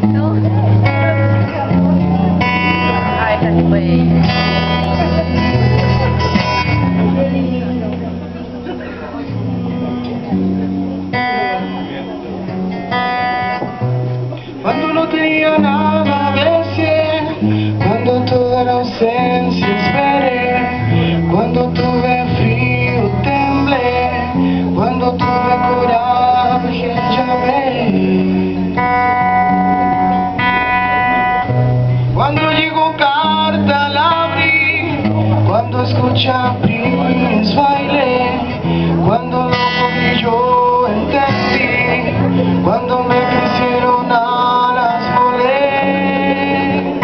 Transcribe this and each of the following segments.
¿No? Ah, esta sí fue ella. Cuando no tenía nada besé, cuando toda la ausencia esperé, cuando tuve frío temblé, cuando tuve coraje llamé. Cuando llegó carta la abrí, cuando escuché a Prince bailé, cuando loco vi yo entendí, cuando me quisieron alas volé.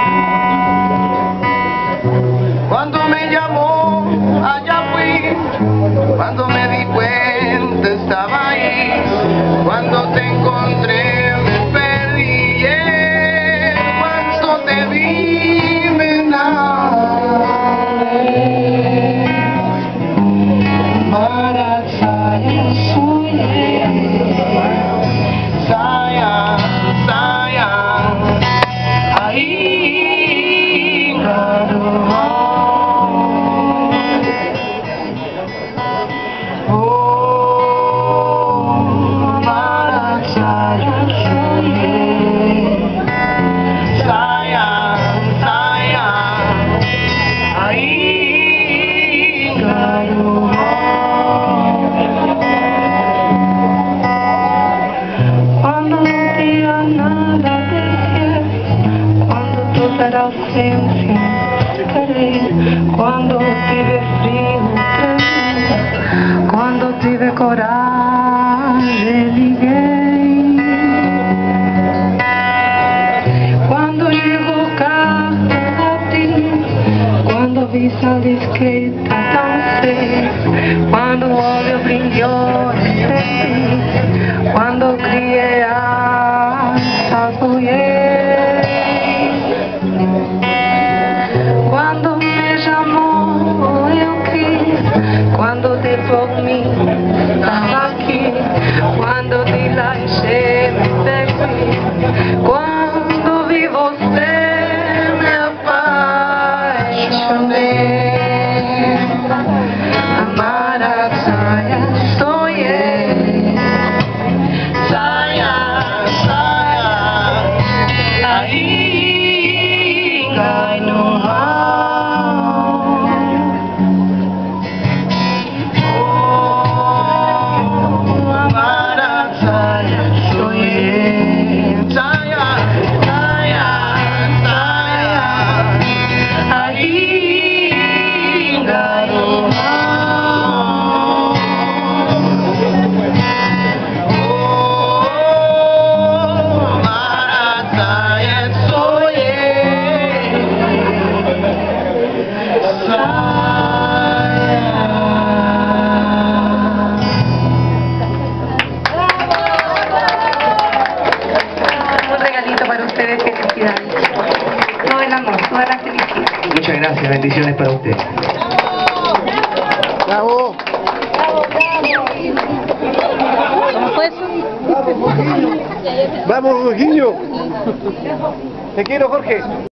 Cuando me llamó allá fui, cuando me di cuenta estaba ahí, cuando te encontré me perdí, cuando te vi me enamoré. Marat sayang sayang sayang aing aduh. Cuando no tenía nada decir, cuando toda la ausencia esperé, cuando tuve frío tremendo, cuando tuve coraje liguei, cuando llegó casa a ti, cuando vista discreta dancé, cuando olho brilhou em ti, cuando crié asas voé, cuando me llamó eu quis, cuando de por mí estaba aquí, cuando de la enché me perdí, cuando vi você me apaixonei. Amara saya sonhei, saya saya aing ai no mau. Oh, amara saya sonhei, saya saya saya aing ai no mau. Un regalito para ustedes, felicidades. Todo el amor, toda la felicidad. Muchas gracias, bendiciones para usted. Bravo. ¿Cómo fue eso? Vamos, Jorginho. Te quiero, Jorge.